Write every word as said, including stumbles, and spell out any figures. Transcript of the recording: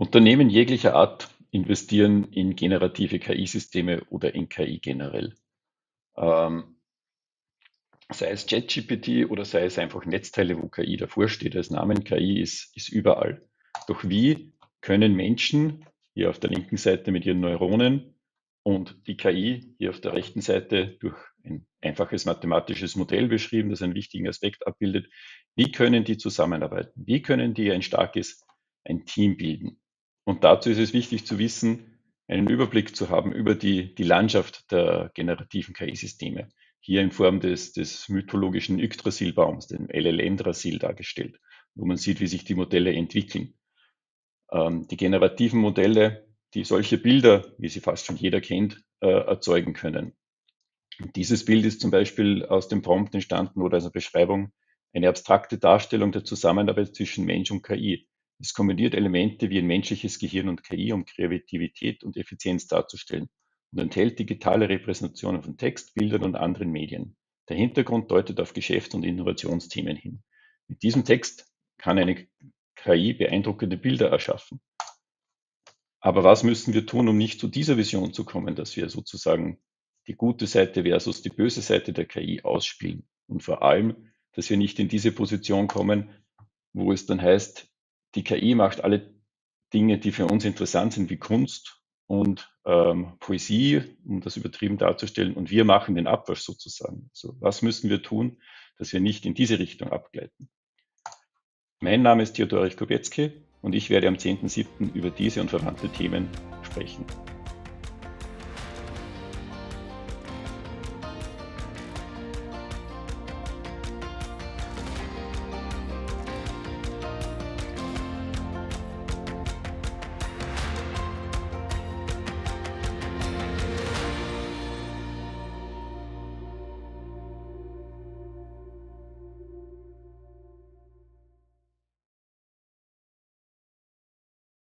Unternehmen jeglicher Art investieren in generative K I-Systeme oder in K I generell. Ähm, sei es ChatGPT oder sei es einfach Netzteile, wo K I davor steht. Als Namen K I ist, ist überall. Doch wie können Menschen hier auf der linken Seite mit ihren Neuronen und die K I hier auf der rechten Seite durch ein einfaches mathematisches Modell beschrieben, das einen wichtigen Aspekt abbildet, wie können die zusammenarbeiten? Wie können die ein starkes, ein Team bilden? Und dazu ist es wichtig zu wissen, einen Überblick zu haben über die, die Landschaft der generativen K I-Systeme, hier in Form des, des mythologischen Yggdrasil-Baums, dem L L M-Drasil dargestellt, wo man sieht, wie sich die Modelle entwickeln. Ähm, die generativen Modelle, die solche Bilder, wie sie fast schon jeder kennt, äh, erzeugen können. Und dieses Bild ist zum Beispiel aus dem Prompt entstanden oder als eine Beschreibung, eine abstrakte Darstellung der Zusammenarbeit zwischen Mensch und K I. Es kombiniert Elemente wie ein menschliches Gehirn und K I, um Kreativität und Effizienz darzustellen und enthält digitale Repräsentationen von Text, Bildern und anderen Medien. Der Hintergrund deutet auf Geschäfts- und Innovationsthemen hin. Mit diesem Text kann eine K I beeindruckende Bilder erschaffen. Aber was müssen wir tun, um nicht zu dieser Vision zu kommen, dass wir sozusagen die gute Seite versus die böse Seite der K I ausspielen? Und vor allem, dass wir nicht in diese Position kommen, wo es dann heißt, die K I macht alle Dinge, die für uns interessant sind, wie Kunst und ähm, Poesie, um das übertrieben darzustellen, und wir machen den Abwasch sozusagen. Also was müssen wir tun, dass wir nicht in diese Richtung abgleiten? Mein Name ist Theodor Kopetzky und ich werde am zehnten siebten über diese und verwandte Themen sprechen.